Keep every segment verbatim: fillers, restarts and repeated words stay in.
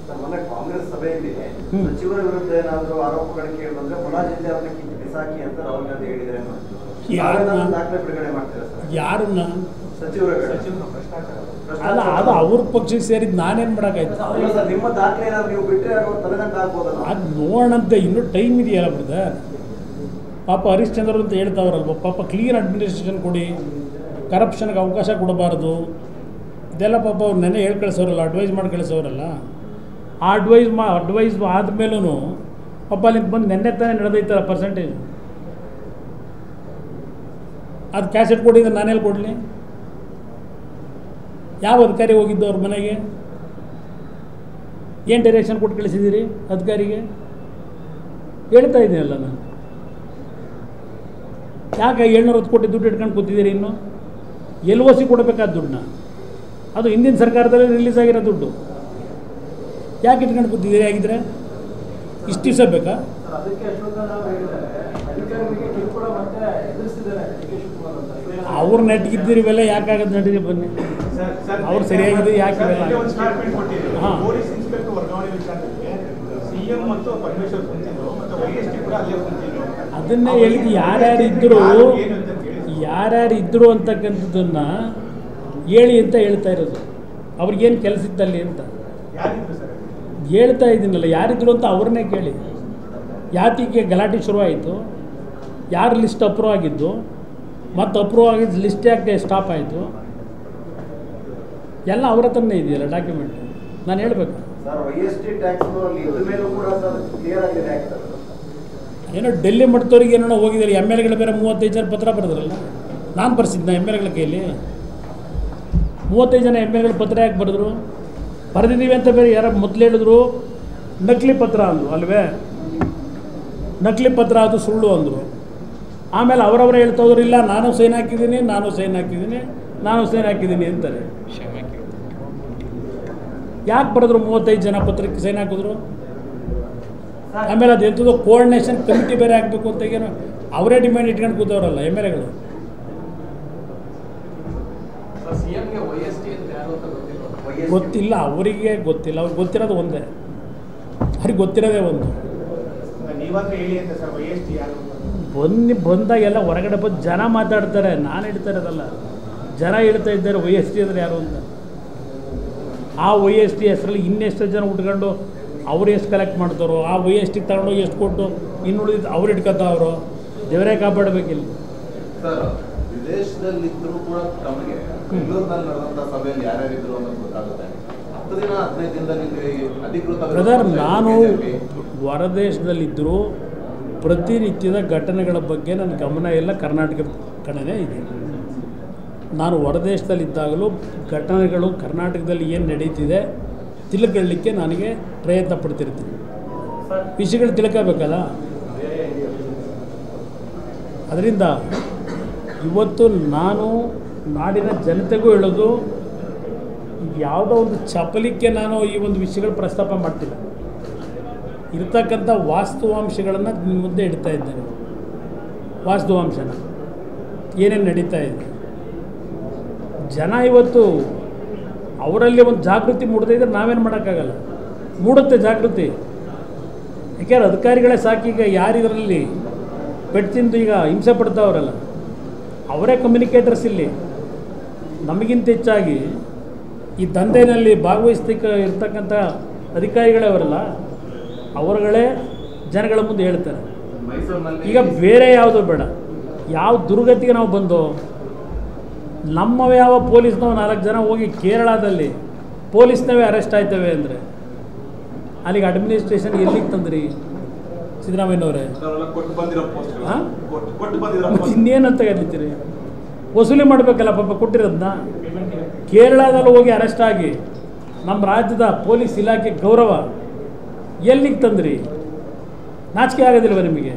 ಕಾಂಗ್ರೆಸ್ ಸಭೆಯಲ್ಲಿ ಸಚಿವರ ವಿರುದ್ಧ ಏನಾದರೂ ಆರೋಪಗಳು ಕೇಳಿ ಬಂದ್ರೆ ಮುಲಾಜಿಲ್ಲದೆ ಅವರನ್ನ ಕಿತ್ತು ಬಿಸಾಕಿ ಅಂತ ರಾಹುಲ್ ಗಾಂಧಿ ಹೇಳಿದರೆ ದಾಖಲೆ ಬಿಡುಗಡೆ ಮಾಡ್ತಾರೆ ಸರ್. ಯಾರನ್ನ? ಸಚಿವರ ಅಲ್ಲ, ಅದು ಅವ್ರ ಪಕ್ಷಕ್ಕೆ ಸೇರಿದ್ದು ನಾನೇನು ಮಾಡೋಕ್ಕಾಯ್ತು? ನಿಮ್ಮ ದಾಖಲೆ ಏನಾದ್ರು ನೀವು ಬಿಟ್ಟರೆ ತಲೆದಂಡ ಆಗ್ಬೋದಲ್ಲ. ಅದು ನೋಡೋಣಂತೆ, ಇನ್ನೂ ಟೈಮ್ ಇದೆಯಲ್ಲ ಬ್ರದರ್. ಪಾಪ ಹರಿಶ್ಚಂದ್ರ ಅಂತ ಹೇಳ್ತಾವ್ರಲ್ವ, ಪಾಪ ಕ್ಲೀನ್ ಅಡ್ಮಿನಿಸ್ಟ್ರೇಷನ್ ಕೊಡಿ, ಕರಪ್ಷನ್ಗೆ ಅವಕಾಶ ಕೊಡಬಾರ್ದು, ಇದೆಲ್ಲ ಪಾಪ ಅವ್ರು ನೆನೆ ಹೇಳಿ ಕಳಿಸೋರಲ್ಲ, ಅಡ್ವೈಸ್ ಮಾಡಿ ಕಳಿಸೋರಲ್ಲ. ಆ ಅಡ್ವೈಸ್ ಮಾ ಅಡ್ವೈಸ್ ಆದಮೇಲೂ ಪಾಪ ಅಲ್ಲಿಂದ ಬಂದು ನೆನ್ನೆ ತಾನೇ ನಡೆದೈತಲ್ಲ ಪರ್ಸೆಂಟೇಜ್. ಅದು ಕ್ಯಾಸೆಟ್ ಕೊಟ್ಟಿದ್ರೆ ನಾನೆಲ್ಲಿ ಕೊಡಲಿ? ಯಾವ ಅಧಿಕಾರಿ ಹೋಗಿದ್ದು ಅವ್ರ ಮನೆಗೆ? ಏನು ಡೈರೆಕ್ಷನ್ ಕೊಟ್ಟು ಕಳಿಸಿದ್ದೀರಿ ಅಧಿಕಾರಿಗೆ? ಹೇಳ್ತಾ ಇದ್ದೀನಲ್ಲ ನಾನು. ಯಾಕೆ ಏಳ್ನೂರ ಹತ್ತು ಕೋಟಿ ದುಡ್ಡು ಇಟ್ಕೊಂಡು ಕೂತಿದ್ದೀರಿ? ಇನ್ನು ಎಲ್ ಒ ಸಿ ಕೊಡಬೇಕಾದ ದುಡ್ಡನ್ನ, ಅದು ಹಿಂದಿನ ಸರ್ಕಾರದಲ್ಲಿ ರಿಲೀಸ್ ಆಗಿರೋ ದುಡ್ಡು, ಯಾಕೆ ಇಟ್ಕೊಂಡು ಕೂತಿದ್ದೀರಿ? ಆಗಿದ್ರೆ ಇಷ್ಟು ದಿವಸ ಬೇಕಾ? ಅವ್ರು ನೆಟ್ಗಿದ್ದೀರಿ ಇವೆಲ್ಲ ಯಾಕಾಗದು? ನಡೀರಿ ಬನ್ನಿ, ಅವ್ರು ಸರಿಯಾಗಿದೆ ಯಾಕೆ ಹಾಂ ಅದನ್ನೇ ಹೇಳಿದ್ದು. ಯಾರ್ಯಾರು ಇದ್ದರು ಯಾರ್ಯಾರು ಇದ್ದರು ಅಂತಕ್ಕಂಥದ್ದನ್ನು ಹೇಳಿ ಅಂತ ಹೇಳ್ತಾ ಇರೋದು. ಅವ್ರಿಗೇನು ಕೆಲಸ ಇತ್ತಲ್ಲಿ ಅಂತ ಹೇಳ್ತಾ ಇದ್ದೀನಲ್ಲ. ಯಾರಿದ್ರು ಅಂತ ಅವ್ರನ್ನೇ ಕೇಳಿ. ಯಾತಿಗೆ ಗಲಾಟೆ ಶುರುವಾಯಿತು? ಯಾರು ಲಿಸ್ಟ್ ಅಪ್ರೂವ್ ಆಗಿದ್ದು ಮತ್ತು ಅಪ್ರೂವ್ ಆಗಿದ್ದು ಲಿಸ್ಟ್ ಯಾಕೆ ಸ್ಟಾಪ್ ಆಯಿತು? ಎಲ್ಲ ಅವ್ರ ಹತ್ರನೇ ಇದೆಯಲ್ಲ ಡಾಕ್ಯುಮೆಂಟ್. ನಾನು ಹೇಳಬೇಕು ಏನೋ ಡೆಲ್ಲಿ ಮಟ್ಟದವ್ರಿಗೆ ಏನೋ ಹೋಗಿದ್ದಾರೆ. ಎಮ್ ಎಲ್ ಎಗಳ ಬೇರೆ ಮೂವತ್ತೈದು ಜನ ಪತ್ರ ಬರೆದ್ರಲ್ಲ, ನಾನು ಬರ್ಸಿದ್ನ ಎಮ್ ಎಲ್ ಎಗಳ ಕೈಯಲ್ಲಿ. ಮೂವತ್ತೈದು ಜನ ಎಮ್ ಎಲ್ ಎಗಳು ಪತ್ರ ಯಾಕೆ ಬರೆದ್ರು? ಬರೆದಿದ್ದೀವಿ ಅಂತ ಬೇರೆ ಯಾರು ಮೊದಲು ಹೇಳಿದ್ರು. ನಕಲಿ ಪತ್ರ ಅಂದರು ಅಲ್ವೇ? ನಕಲಿ ಪತ್ರ ಅದು ಸುಳ್ಳು ಅಂದರು. ಆಮೇಲೆ ಅವರವರೇ ಹೇಳ್ತಾ ಹೋದ್ರು, ಇಲ್ಲ ನಾನು ಸೈನ್ ಹಾಕಿದ್ದೀನಿ, ನಾನು ಸೈನ್ ಹಾಕಿದ್ದೀನಿ, ನಾನು ಸೈನ್ ಹಾಕಿದ್ದೀನಿ ಅಂತಾರೆ. ಯಾಕೆ ಬರೆದ್ರು ಮೂವತ್ತೈದು ಜನ ಪತ್ರಕ್ಕೆ ಸೈನ್ ಹಾಕಿದ್ರು? ಆಮೇಲೆ ಅದು ಎಂಥದ್ದು ಕೋಆರ್ಡಿನೇಷನ್ ಕಮಿಟಿ ಬೇರೆ ಹಾಕಬೇಕು ಅಂತ ಏನೋ ಅವರೇ ಡಿಮ್ಯಾಂಡ್ ಇಟ್ಕೊಂಡು ಕೂತವ್ರಲ್ಲ ಎಮ್ ಎಲ್ ಎಗಳು. ಗೊತ್ತಿಲ್ಲ ಅವರಿಗೆ, ಗೊತ್ತಿಲ್ಲ ಅವ್ರಿಗೆ. ಗೊತ್ತಿರೋದು ಒಂದೇ, ಅವ್ರಿಗೆ ಗೊತ್ತಿರೋದೇ ಒಂದು. ಬನ್ನಿ ಬಂದಾಗೆಲ್ಲ ಹೊರಗಡೆ ಬಂದು ಜನ ಮಾತಾಡ್ತಾರೆ, ನಾನು ಹೇಳ್ತಾ ಇರೋದಲ್ಲ. ಜನ ಹೇಳ್ತಾ ಇದ್ದಾರೆ ವೈ ಎಸ್ ಟಿ ಅಂದರೆ ಯಾರು ಅಂತ. ಆ ವೈ ಎಸ್ ಟಿ ಹೆಸರಲ್ಲಿ ಇನ್ನೆಷ್ಟು ಜನ ಉಟ್ಕೊಂಡು ಅವ್ರು ಎಷ್ಟು ಕಲೆಕ್ಟ್ ಮಾಡ್ತಾರೋ, ಆ ವೈ ಎಸ್ ಟಿಗೆ ತಗೊಂಡೋಗಿ ಎಷ್ಟು ಕೊಟ್ಟು ಇನ್ನುಳಿದು ಅವ್ರು ಇಟ್ಕೊತಾವ್ರು. ದೇವರೇ ಕಾಪಾಡಬೇಕಿಲ್ಲ. ವಿದೇಶದಲ್ಲಿದ್ದರೂ ಕೂಡ ತಮಗೆ ಬೆಂಗಳೂರಿನಲ್ಲಿ ನಡೆದಂಥ ಸಭೆಯಲ್ಲಿ ಯಾರ್ಯಾರಿದ್ರು ಅನ್ನೋದು ಗೊತ್ತಾಗುತ್ತೆ. ಹತ್ತು ದಿನ ಹದಿನೈದು ದಿನದಲ್ಲಿ ಅಧಿಕೃತ ಬ್ರದರ್, ನಾನು ಹೊರದೇಶದಲ್ಲಿದ್ದರೂ ಪ್ರತಿನಿತ್ಯದ ಘಟನೆಗಳ ಬಗ್ಗೆ ನನ್ನ ಗಮನ ಎಲ್ಲ ಕರ್ನಾಟಕ ಕಡೆನೇ ಇದೆ. ನಾನು ಹೊರದೇಶದಲ್ಲಿದ್ದಾಗಲೂ ಘಟನೆಗಳು ಕರ್ನಾಟಕದಲ್ಲಿ ಏನು ನಡೀತಿದೆ ತಿಳ್ಕೊಳ್ಳಿಕ್ಕೆ ನನಗೆ ಪ್ರಯತ್ನ ಪಡ್ತಿರ್ತೀನಿ. ವಿಷಯಗಳು ತಿಳ್ಕೋಬೇಕಲ್ಲ. ಅದರಿಂದ ಇವತ್ತು ನಾನು ನಾಡಿನ ಜನತೆಗೂ ಹೇಳೋದು, ಯಾವುದೋ ಒಂದು ಚಪಲಿಕ್ಕೆ ನಾನು ಈ ಒಂದು ವಿಷಯಗಳು ಪ್ರಸ್ತಾಪ ಮಾಡ್ತಿಲ್ಲ. ಇರ್ತಕ್ಕಂಥ ವಾಸ್ತವಾಂಶಗಳನ್ನು ನಿಮ್ಮ ಮುಂದೆ ಇಡ್ತಾ ಇದ್ದೇನೆ. ವಾಸ್ತವಾಂಶನ ಏನೇನು ನಡೀತಾ ಇದೆ. ಜನ ಇವತ್ತು ಅವರಲ್ಲಿ ಒಂದು ಜಾಗೃತಿ ಮೂಡ್ತಾ ಇದ್ದರೆ ನಾವೇನು ಮಾಡೋಕ್ಕಾಗಲ್ಲ. ಮೂಡುತ್ತೆ ಜಾಗೃತಿ. ಯಾಕೆಂದ್ರೆ ಅಧಿಕಾರಿಗಳೇ ಸಾಕೀಗ ಯಾರಿದರಲ್ಲಿ ಪೆಟ್ಟು ತಿಂದು ಈಗ ಹಿಂಸೆ ಪಡ್ತಾವ್ರಲ್ಲ ಅವರೇ ಕಮ್ಯುನಿಕೇಟರ್ಸ್. ಇಲ್ಲಿ ನಮಗಿಂತ ಹೆಚ್ಚಾಗಿ ಈ ದಂಧೆಯಲ್ಲಿ ಭಾಗವಹಿಸ್ತಕ್ಕ ಇರ್ತಕ್ಕಂಥ ಅಧಿಕಾರಿಗಳೇ ಅವರಲ್ಲ, ಅವರುಗಳೇ ಜನಗಳ ಮುಂದೆ ಹೇಳ್ತಾರೆ. ಈಗ ಬೇರೆ ಯಾವುದೋ ಬೇಡ, ಯಾವ ದುರ್ಗತಿಗೆ ನಾವು ಬಂದು ನಮ್ಮವೇ ಯಾವ ಪೊಲೀಸ್ನವು ನಾಲ್ಕು ಜನ ಹೋಗಿ ಕೇರಳದಲ್ಲಿ ಪೊಲೀಸ್ನವೇ ಅರೆಸ್ಟ್ ಆಯ್ತವೆ ಅಂದರೆ ಅಲ್ಲಿಗೆ ಅಡ್ಮಿನಿಸ್ಟ್ರೇಷನ್ ಎಲ್ಲಿಗೆ ತಂದ್ರಿ ಸಿದ್ದರಾಮಯ್ಯನವರೇ? ಹಾಂ, ಇನ್ನೇನಂತ ಕರೀತೀರಿ? ವಸೂಲಿ ಮಾಡಬೇಕಲ್ಲ ಪಾಪ ಕೊಟ್ಟಿರೋದನ್ನ. ಕೇರಳದಲ್ಲಿ ಹೋಗಿ ಅರೆಸ್ಟ್ ಆಗಿ ನಮ್ಮ ರಾಜ್ಯದ ಪೊಲೀಸ್ ಇಲಾಖೆ ಗೌರವ ಎಲ್ಲಿಗೆ ತಂದ್ರಿ? ನಾಚಿಕೆ ಆಗೋದಿಲ್ವ ನಿಮಗೆ?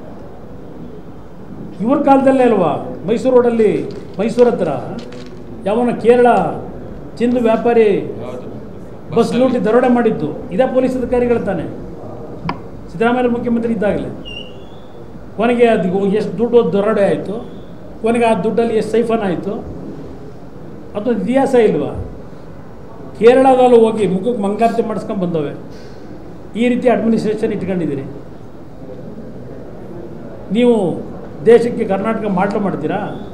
ಇವ್ರ ಕಾಲದಲ್ಲೇ ಅಲ್ವಾ ಮೈಸೂರು ರೋಡಲ್ಲಿ, ಮೈಸೂರು ಹತ್ರ ಯಾವನ ಕೇರಳ ಚಿಂದು ವ್ಯಾಪಾರಿ ಬಸ್ ಲೂಟಿ ದರೋಡೆ ಮಾಡಿದ್ದು ಇದೇ ಪೊಲೀಸ್ ಅಧಿಕಾರಿಗಳು ತಾನೆ. ಸಿದ್ದರಾಮಯ್ಯ ಮುಖ್ಯಮಂತ್ರಿ ಇದ್ದಾಗಲೇ ಕೊನೆಗೆ ಅದು ಎಷ್ಟು ದುಡ್ಡು ದರೋಡೆ ಆಯಿತು, ಕೊನೆಗೆ ಆ ದುಡ್ಡಲ್ಲಿ ಎಷ್ಟು ಸೈಫನ್ ಆಯಿತು, ಅದೊಂದು ಇತಿಹಾಸ ಇಲ್ವಾ? ಕೇರಳದಲ್ಲೂ ಹೋಗಿ ಮುಖಕ್ಕೆ ಮಂಗಳಾರತಿ ಮಾಡಿಸ್ಕೊಂಡು ಬಂದವೆ. ಈ ರೀತಿ ಅಡ್ಮಿನಿಸ್ಟ್ರೇಷನ್ ಇಟ್ಕೊಂಡಿದ್ದೀರಿ ನೀವು. ದೇಶಕ್ಕೆ ಕರ್ನಾಟಕ ಮಾಡಲು ಮಾಡ್ತೀರಾ?